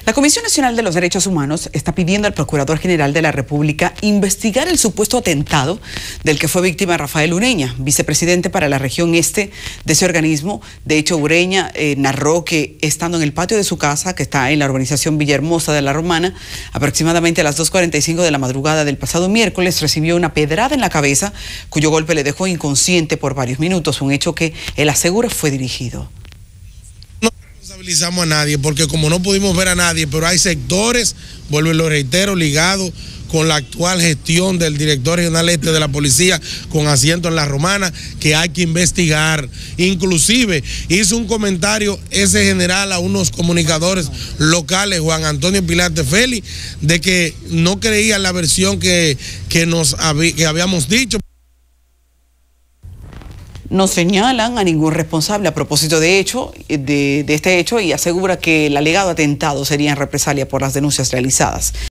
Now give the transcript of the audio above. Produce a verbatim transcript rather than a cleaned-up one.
La Comisión Nacional de los Derechos Humanos está pidiendo al Procurador General de la República investigar el supuesto atentado del que fue víctima Rafael Ureña, vicepresidente para la región este de ese organismo. De hecho, Ureña eh, narró que estando en el patio de su casa, que está en la urbanización Villahermosa de la Romana, aproximadamente a las dos cuarenta y cinco de la madrugada del pasado miércoles, recibió una pedrada en la cabeza, cuyo golpe le dejó inconsciente por varios minutos, un hecho que él asegura fue dirigido. No responsabilizamos a nadie, porque como no pudimos ver a nadie, pero hay sectores, vuelvo y lo reitero, ligados con la actual gestión del director regional este de la policía con asiento en la Romana, que hay que investigar. Inclusive hizo un comentario ese general a unos comunicadores locales, Juan Antonio Pilate Félix, de que no creían la versión que, que nos habí, que habíamos dicho. No señalan a ningún responsable a propósito de, hecho, de, de este hecho y asegura que el alegado atentado sería en represalia por las denuncias realizadas.